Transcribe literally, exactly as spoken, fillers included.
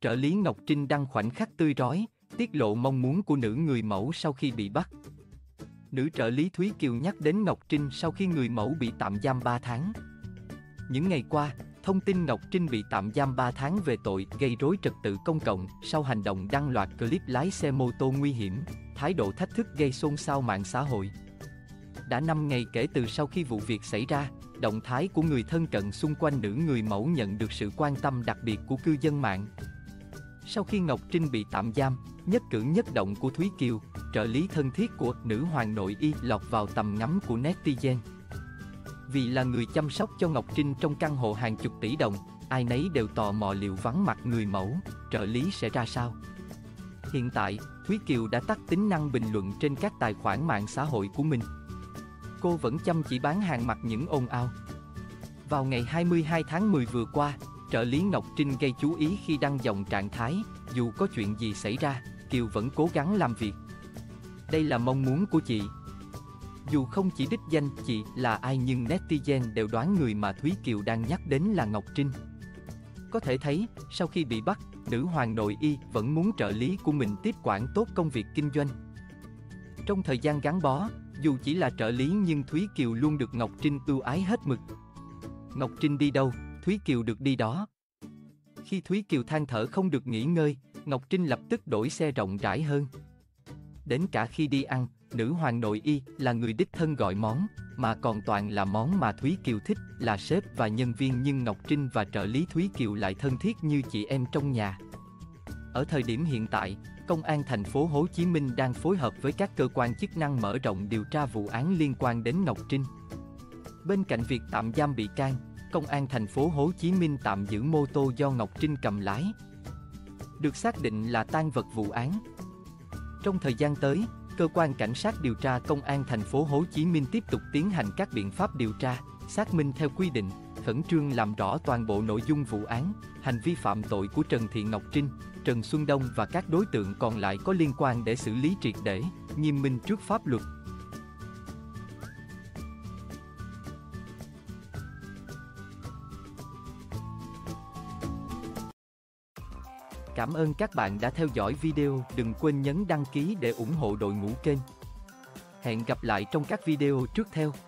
Trợ lý Ngọc Trinh đăng khoảnh khắc tươi rói, tiết lộ mong muốn của nữ người mẫu sau khi bị bắt. Nữ trợ lý Thúy Kiều nhắc đến Ngọc Trinh sau khi người mẫu bị tạm giam ba tháng. Những ngày qua, thông tin Ngọc Trinh bị tạm giam ba tháng về tội gây rối trật tự công cộng sau hành động đăng loạt clip lái xe mô tô nguy hiểm, thái độ thách thức gây xôn xao mạng xã hội. Đã năm ngày kể từ sau khi vụ việc xảy ra, động thái của người thân cận xung quanh nữ người mẫu nhận được sự quan tâm đặc biệt của cư dân mạng. Sau khi Ngọc Trinh bị tạm giam, nhất cử nhất động của Thúy Kiều, trợ lý thân thiết của nữ hoàng nội y lọt vào tầm ngắm của netizen. Vì là người chăm sóc cho Ngọc Trinh trong căn hộ hàng chục tỷ đồng, ai nấy đều tò mò liệu vắng mặt người mẫu, trợ lý sẽ ra sao. Hiện tại, Thúy Kiều đã tắt tính năng bình luận trên các tài khoản mạng xã hội của mình. Cô vẫn chăm chỉ bán hàng mặc những ồn ào. Vào ngày hai mươi hai tháng mười vừa qua, trợ lý Ngọc Trinh gây chú ý khi đăng dòng trạng thái, dù có chuyện gì xảy ra, Kiều vẫn cố gắng làm việc. Đây là mong muốn của chị. Dù không chỉ đích danh chị là ai nhưng netizen đều đoán người mà Thúy Kiều đang nhắc đến là Ngọc Trinh. Có thể thấy, sau khi bị bắt, nữ hoàng nội y vẫn muốn trợ lý của mình tiếp quản tốt công việc kinh doanh. Trong thời gian gắn bó, dù chỉ là trợ lý nhưng Thúy Kiều luôn được Ngọc Trinh ưu ái hết mực. Ngọc Trinh đi đâu, Thúy Kiều được đi đó. Khi Thúy Kiều than thở không được nghỉ ngơi, Ngọc Trinh lập tức đổi xe rộng rãi hơn. Đến cả khi đi ăn, nữ hoàng nội y là người đích thân gọi món, mà còn toàn là món mà Thúy Kiều thích, là sếp và nhân viên, nhưng Ngọc Trinh và trợ lý Thúy Kiều lại thân thiết như chị em trong nhà. Ở thời điểm hiện tại, Công an thành phố Hồ Chí Minh đang phối hợp với các cơ quan chức năng mở rộng điều tra vụ án liên quan đến Ngọc Trinh. Bên cạnh việc tạm giam bị can, Công an thành phố Hồ Chí Minh tạm giữ mô tô do Ngọc Trinh cầm lái, được xác định là tang vật vụ án. Trong thời gian tới, cơ quan cảnh sát điều tra Công an thành phố Hồ Chí Minh tiếp tục tiến hành các biện pháp điều tra, xác minh theo quy định, khẩn trương làm rõ toàn bộ nội dung vụ án, hành vi phạm tội của Trần Thị Ngọc Trinh, Trần Xuân Đông và các đối tượng còn lại có liên quan để xử lý triệt để, nghiêm minh trước pháp luật. Cảm ơn các bạn đã theo dõi video, đừng quên nhấn đăng ký để ủng hộ đội ngũ kênh. Hẹn gặp lại trong các video tiếp theo.